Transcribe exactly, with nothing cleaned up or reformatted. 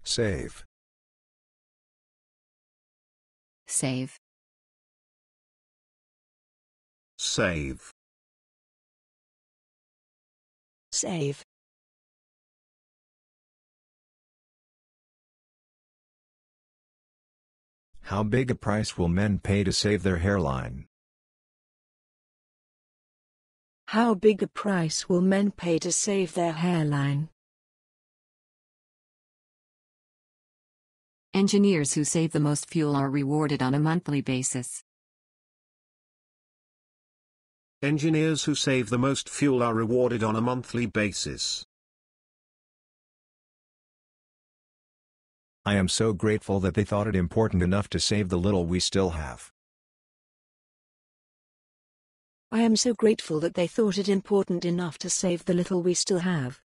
Save. Save. Save. Save. How big a price will men pay to save their hairline? How big a price will men pay to save their hairline? Engineers who save the most fuel are rewarded on a monthly basis. Engineers who save the most fuel are rewarded on a monthly basis. I am so grateful that they thought it important enough to save the little we still have. I am so grateful that they thought it important enough to save the little we still have.